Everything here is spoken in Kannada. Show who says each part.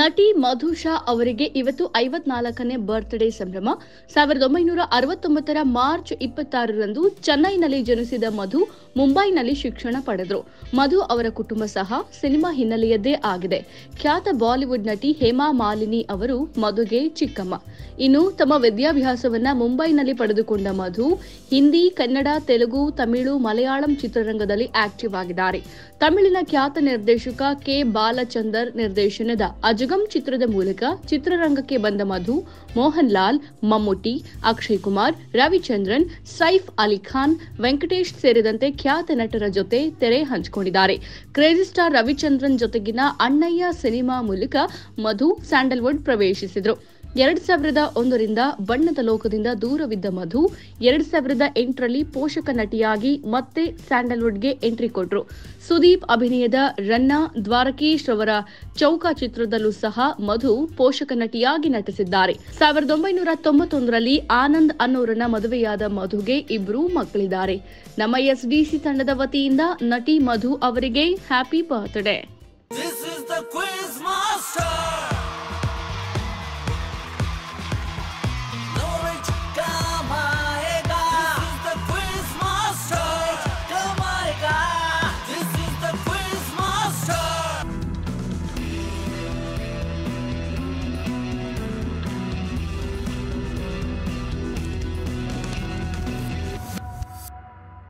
Speaker 1: ನಟಿ ಮಧು ಶಾ ಅವರಿಗೆ ಇವತ್ತು 54ನೇ ಬರ್ತ್ಡೇ ಸಂಭ್ರಮ. 1969ರ ಮಾರ್ಚ್ 26ರಂದು ಚೆನ್ನೈನಲ್ಲಿ ಜನಿಸಿದ ಮಧು ಮುಂಬೈನಲ್ಲಿ ಶಿಕ್ಷಣ ಪಡೆದರು. ಮಧು ಅವರ ಕುಟುಂಬ ಸಹ ಸಿನಿಮಾ ಹಿನ್ನೆಲೆಯದ್ದೇ ಆಗಿದೆ. ಖ್ಯಾತ ಬಾಲಿವುಡ್ ನಟಿ ಹೇಮಾ ಮಾಲಿನಿ ಅವರು ಮಧುಗೆ ಚಿಕ್ಕಮ್ಮ. ಇನ್ನು ತಮ್ಮ ವಿದ್ಯಾಭ್ಯಾಸವನ್ನ ಮುಂಬೈನಲ್ಲಿ ಪಡೆದುಕೊಂಡ ಮಧು ಹಿಂದಿ, ಕನ್ನಡ, ತೆಲುಗು, ತಮಿಳು, ಮಲಯಾಳಂ ಚಿತ್ರರಂಗದಲ್ಲಿ ಆಕ್ಟಿವ್ ಆಗಿದ್ದಾರೆ. ತಮಿಳಿನ ಖ್ಯಾತ ನಿರ್ದೇಶಕ ಕೆ. ಬಾಲಚಂದರ್ ನಿರ್ದೇಶನದ ಅಜಗಂ ಚಿತ್ರದ ಮೂಲಕ ಚಿತ್ರರಂಗಕ್ಕೆ ಬಂದ ಮಧು ಮೋಹನ್ ಲಾಲ್, ಮಮ್ಮುಟ್ಟಿ, ಅಕ್ಷಯ್ ಕುಮಾರ್, ರವಿಚಂದ್ರನ್, ಸೈಫ್ ಅಲಿ ಖಾನ್, ವೆಂಕಟೇಶ್ ಸೇರಿದಂತೆ ಖ್ಯಾತ ನಟರ ಜೊತೆ ತೆರೆ ಹಂಚಿಕೊಂಡಿದ್ದಾರೆ. ಕ್ರೇಜಿ ಸ್ಟಾರ್ ರವಿಚಂದ್ರನ್ ಜೊತೆಗಿನ ಅಣ್ಣಯ್ಯ ಸಿನಿಮಾ ಮೂಲಕ ಮಧು ಸ್ಯಾಂಡಲ್ವುಡ್ ಪ್ರವೇಶಿಸಿದರು. 2001ರಿಂದ ಬಣ್ಣದ ಲೋಕದಿಂದ ದೂರವಿದ್ದ ಮಧು 2008ರಲ್ಲಿ ಪೋಷಕ ನಟಿಯಾಗಿ ಮತ್ತೆ ಸ್ಯಾಂಡಲ್ವುಡ್ಗೆ ಎಂಟ್ರಿ ಕೊಟ್ಟರು. ಸುದೀಪ್ ಅಭಿನಯದ ರನ್ನ, ದ್ವಾರಕೀಶ್ ರವರ ಚೌಕ ಚಿತ್ರದಲ್ಲೂ ಸಹ ಮಧು ಪೋಷಕ ನಟಿಯಾಗಿ ನಟಿಸಿದ್ದಾರೆ. 1991ರಲ್ಲಿ ಆನಂದ್ ಅನ್ನೋರನ್ನ ಮದುವೆಯಾದ ಮಧುಗೆ ಇಬ್ಬರು ಮಕ್ಕಳಿದ್ದಾರೆ. ನಮ್ಮ SDC ತಂಡದ ವತಿಯಿಂದ ನಟಿ ಮಧು ಅವರಿಗೆ ಹ್ಯಾಪಿ ಬರ್ತ್ಡೇ.